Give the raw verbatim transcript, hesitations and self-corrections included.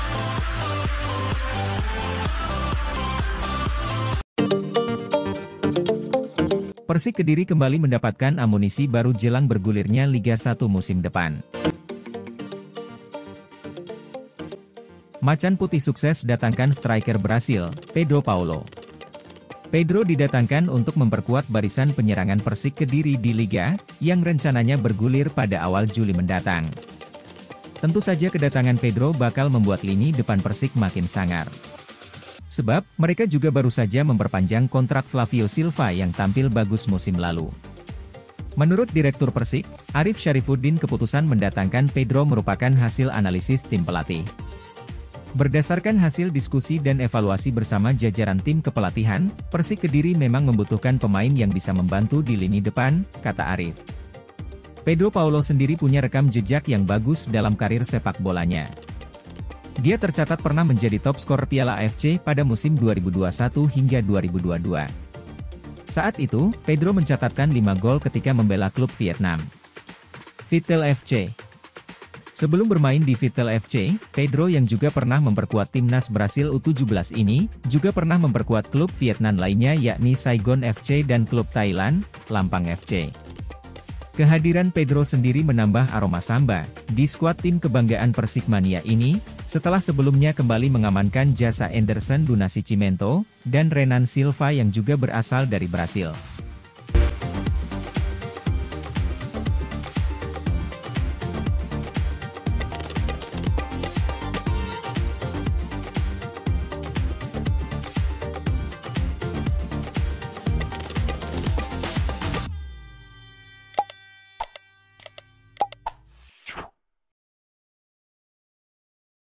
Persik Kediri kembali mendapatkan amunisi baru jelang bergulirnya Liga satu musim depan. Macan Putih sukses datangkan striker Brasil, Pedro Paulo. Pedro didatangkan untuk memperkuat barisan penyerangan Persik Kediri di Liga, yang rencananya bergulir pada awal Juli mendatang. Tentu saja kedatangan Pedro bakal membuat lini depan Persik makin sangar. Sebab, mereka juga baru saja memperpanjang kontrak Flavio Silva yang tampil bagus musim lalu. Menurut Direktur Persik, Arif Syarifuddin, keputusan mendatangkan Pedro merupakan hasil analisis tim pelatih. Berdasarkan hasil diskusi dan evaluasi bersama jajaran tim kepelatihan, Persik Kediri memang membutuhkan pemain yang bisa membantu di lini depan, kata Arif. Pedro Paulo sendiri punya rekam jejak yang bagus dalam karir sepak bolanya. Dia tercatat pernah menjadi top skor Piala A F C pada musim dua ribu dua puluh satu hingga dua ribu dua puluh dua. Saat itu, Pedro mencatatkan lima gol ketika membela klub Vietnam, Vitel F C. Sebelum bermain di Vitel F C, Pedro yang juga pernah memperkuat timnas Brasil U tujuh belas ini, juga pernah memperkuat klub Vietnam lainnya yakni Saigon F C dan klub Thailand, Lampang F C. Kehadiran Pedro sendiri menambah aroma samba di skuad tim kebanggaan Persikmania ini, setelah sebelumnya kembali mengamankan jasa Anderson do Nascimento dan Renan Silva yang juga berasal dari Brasil.